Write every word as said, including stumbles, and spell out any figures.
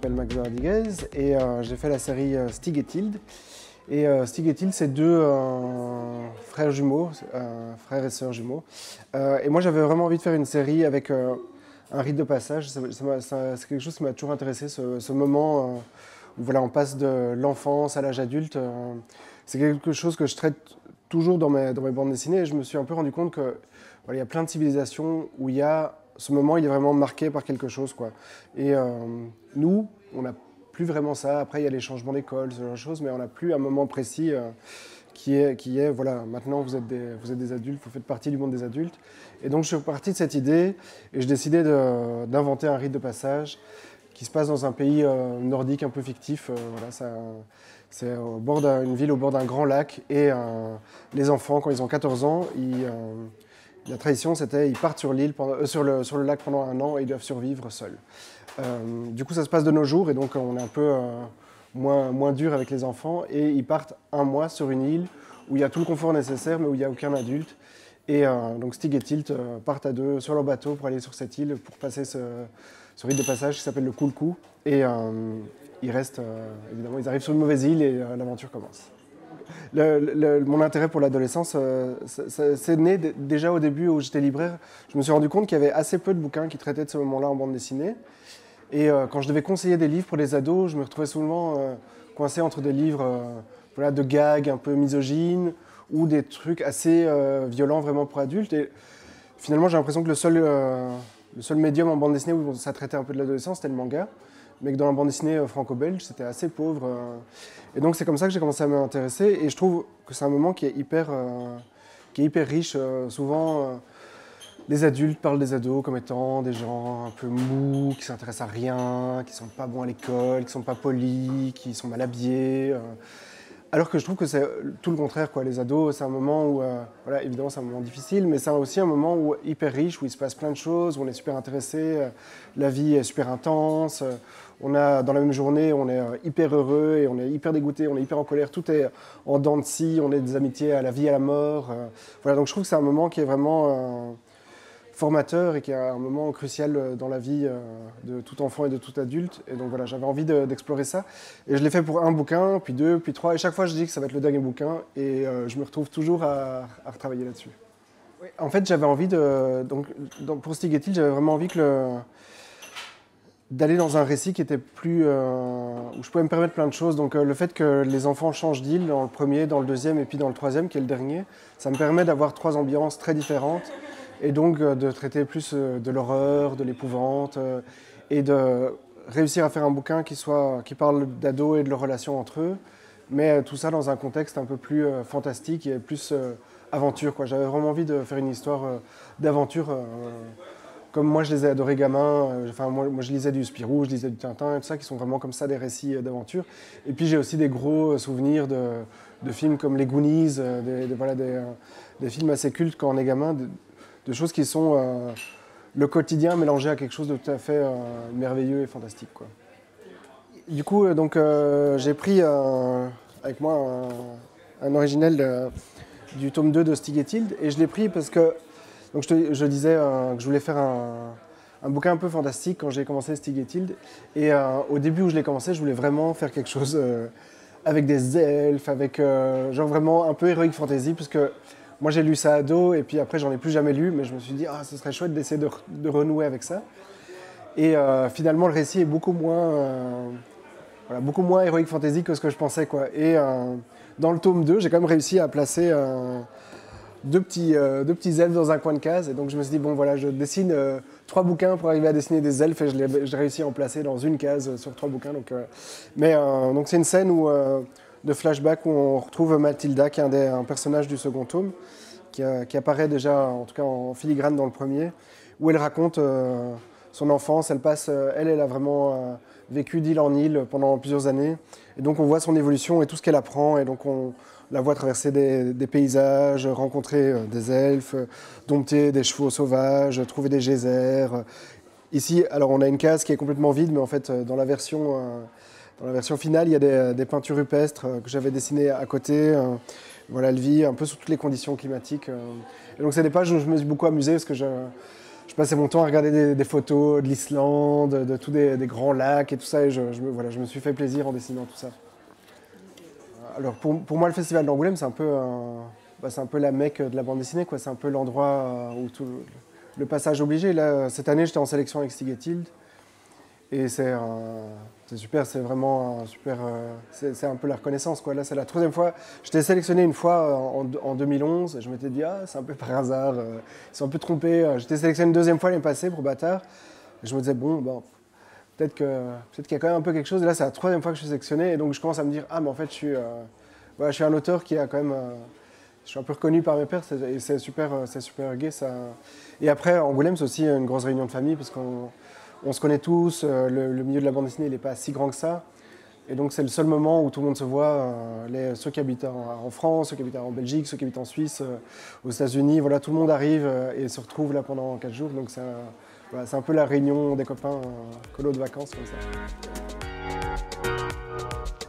m'appelle Max Rodriguez et euh, j'ai fait la série euh, Stig et Tilde. Et euh, Stig et Tilde, c'est deux euh, frères jumeaux, euh, frères et sœurs jumeaux. Euh, et moi, j'avais vraiment envie de faire une série avec euh, un rite de passage. Ça, ça ça, c'est quelque chose qui m'a toujours intéressé, ce, ce moment euh, où voilà, on passe de l'enfance à l'âge adulte. Euh, c'est quelque chose que je traite toujours dans mes, dans mes bandes dessinées. Et je me suis un peu rendu compte que voilà, il y a plein de civilisations où il y a ce moment, il est vraiment marqué par quelque chose, quoi. Et euh, nous, on n'a plus vraiment ça. Après, il y a les changements d'école, ce genre de choses, mais on n'a plus un moment précis euh, qui est, qui est, voilà, maintenant vous êtes, des, vous êtes des adultes, vous faites partie du monde des adultes. Et donc, je suis parti de cette idée et je décidais de, d'inventer un rite de passage qui se passe dans un pays euh, nordique un peu fictif. Euh, voilà, ça, c'est au bord d'une ville au bord d'un grand lac. Et euh, les enfants, quand ils ont quatorze ans, ils... Euh, La tradition, c'était qu'ils partent sur, l'île pendant, euh, sur, le, sur le lac pendant un an et ils doivent survivre seuls. Euh, du coup, ça se passe de nos jours et donc on est un peu euh, moins, moins dur avec les enfants. Et ils partent un mois sur une île où il y a tout le confort nécessaire mais où il n'y a aucun adulte. Et euh, donc Stig et Tilde euh, partent à deux sur leur bateau pour aller sur cette île pour passer ce, ce rite de passage qui s'appelle le Kulku. Et euh, ils restent, euh, évidemment, ils arrivent sur une mauvaise île et euh, l'aventure commence. Le, le, mon intérêt pour l'adolescence, euh, c'est né d- déjà au début où j'étais libraire. Je me suis rendu compte qu'il y avait assez peu de bouquins qui traitaient de ce moment-là en bande dessinée. Et euh, quand je devais conseiller des livres pour les ados, je me retrouvais souvent euh, coincé entre des livres euh, voilà, de gags un peu misogynes ou des trucs assez euh, violents vraiment pour adultes. Et finalement, j'ai l'impression que le seul, euh, le seul médium en bande dessinée où ça traitait un peu de l'adolescence, c'était le manga. Mais que dans la bande dessinée euh, franco-belge, c'était assez pauvre. Euh, et donc c'est comme ça que j'ai commencé à m'intéresser. Et je trouve que c'est un moment qui est hyper, euh, qui est hyper riche. Euh, souvent, euh, les adultes parlent des ados comme étant des gens un peu mous, qui s'intéressent à rien, qui sont pas bons à l'école, qui sont pas polis, qui sont mal habillés. Euh, alors que je trouve que c'est tout le contraire, quoi. Les ados, c'est un moment où, euh, voilà, évidemment, c'est un moment difficile, mais c'est aussi un moment où, hyper riche, où il se passe plein de choses, où on est super intéressé, euh, la vie est super intense, euh, on a, dans la même journée, on est euh, hyper heureux et on est hyper dégoûté, on est hyper en colère, tout est en dents de scie, on est des amitiés à la vie, à la mort. Euh, voilà, donc je trouve que c'est un moment qui est vraiment euh, formateur et qui est un moment crucial dans la vie euh, de tout enfant et de tout adulte. Et donc voilà, j'avais envie de, d'explorer ça. Et je l'ai fait pour un bouquin, puis deux, puis trois. Et chaque fois, je dis que ça va être le dernier bouquin. Et euh, je me retrouve toujours à, à retravailler là-dessus. Oui, en fait, j'avais envie de... Donc, donc pour Stig et Tilde, j'avais vraiment envie que le, d'aller dans un récit qui était plus... Euh, où je pouvais me permettre plein de choses. Donc euh, le fait que les enfants changent d'île dans le premier, dans le deuxième et puis dans le troisième, qui est le dernier, ça me permet d'avoir trois ambiances très différentes. Et donc euh, de traiter plus euh, de l'horreur, de l'épouvante, euh, et de réussir à faire un bouquin qui, soit, qui parle d'ados et de leurs relations entre eux, mais euh, tout ça dans un contexte un peu plus euh, fantastique et plus euh, aventure, quoi. J'avais vraiment envie de faire une histoire euh, d'aventure, euh, comme moi je les ai adorés gamins. Euh, enfin, moi, moi je lisais du Spirou, je lisais du Tintin et tout ça, qui sont vraiment comme ça des récits euh, d'aventure. Et puis j'ai aussi des gros euh, souvenirs de, de films comme Les Goonies, euh, des, des, voilà, des, euh, des films assez cultes quand on est gamin, de, de choses qui sont euh, le quotidien mélangé à quelque chose de tout à fait euh, merveilleux et fantastique, quoi. Du coup, euh, donc, euh, j'ai pris euh, avec moi un, un original de, du tome deux de Stig et Tilde, et je l'ai pris parce que donc je, te, je disais euh, que je voulais faire un, un bouquin un peu fantastique quand j'ai commencé Stig et Tilde. Et euh, au début où je l'ai commencé, je voulais vraiment faire quelque chose euh, avec des elfes, avec euh, genre vraiment un peu heroic fantasy, parce que moi, j'ai lu ça ado, et puis après, j'en ai plus jamais lu, mais je me suis dit, ah, ce serait chouette d'essayer de, de renouer avec ça. Et euh, finalement, le récit est beaucoup moins, euh, voilà, beaucoup moins heroic fantasy que ce que je pensais, quoi. Et euh, dans le tome deux, j'ai quand même réussi à placer euh, deux, petits, euh, deux petits elfes dans un coin de case. Et donc, je me suis dit, bon, voilà, je dessine euh, trois bouquins pour arriver à dessiner des elfes, et je l'ai, j'ai réussi à en placer dans une case euh, sur trois bouquins. Donc, euh, mais euh, donc, c'est une scène où... Euh, de flashback où on retrouve Mathilda, qui est un, des, un personnage du second tome, qui, a, qui apparaît déjà, en tout cas en filigrane dans le premier, où elle raconte euh, son enfance. Elle passe, euh, elle, elle a vraiment euh, vécu d'île en île pendant plusieurs années, et donc on voit son évolution et tout ce qu'elle apprend, et donc on la voit traverser des, des paysages, rencontrer euh, des elfes, dompter des chevaux sauvages, trouver des geysers. Ici, alors on a une case qui est complètement vide, mais en fait, dans la version... Euh, Dans la version finale, il y a des, des peintures rupestres euh, que j'avais dessinées à côté. Euh, voilà, elle vit un peu sous toutes les conditions climatiques. Euh. Et donc, c'est des pages où je me suis beaucoup amusé parce que je, je passais mon temps à regarder des, des photos de l'Islande, de, de tous des, des grands lacs et tout ça, et je, je, me, voilà, je me suis fait plaisir en dessinant tout ça. Alors pour, pour moi, le festival d'Angoulême, c'est un peu, un, bah, c'est un peu la mecque de la bande dessinée, quoi. C'est un peu l'endroit où tout, le passage obligé. Là, cette année, j'étais en sélection avec Stigetilde. Et c'est super, c'est vraiment un super. Euh, c'est un peu la reconnaissance, quoi. Là, c'est la troisième fois. J'étais sélectionné une fois en, en deux mille onze. Je m'étais dit, ah, c'est un peu par hasard. Euh, ils sont un peu trompés. J'étais sélectionné une deuxième fois l'année passée pour Bâtard. Et je me disais, bon, bon peut-être qu'il peut qu'il y a quand même un peu quelque chose. Et là, c'est la troisième fois que je suis sélectionné. Et donc, je commence à me dire, ah, mais en fait, je suis, euh, voilà, je suis un auteur qui a quand même. Euh, je suis un peu reconnu par mes pairs. Et c'est super, c'est super gai. Ça. Et après, Angoulême, c'est aussi une grosse réunion de famille parce qu'on. On se connaît tous, euh, le, le milieu de la bande dessinée n'est pas si grand que ça. Et donc c'est le seul moment où tout le monde se voit, euh, les, ceux qui habitent en, en France, ceux qui habitent en Belgique, ceux qui habitent en Suisse, euh, aux États-Unis, voilà, tout le monde arrive euh, et se retrouve là pendant quatre jours. Donc c'est voilà, un peu la réunion des copains, euh, colo de vacances comme ça.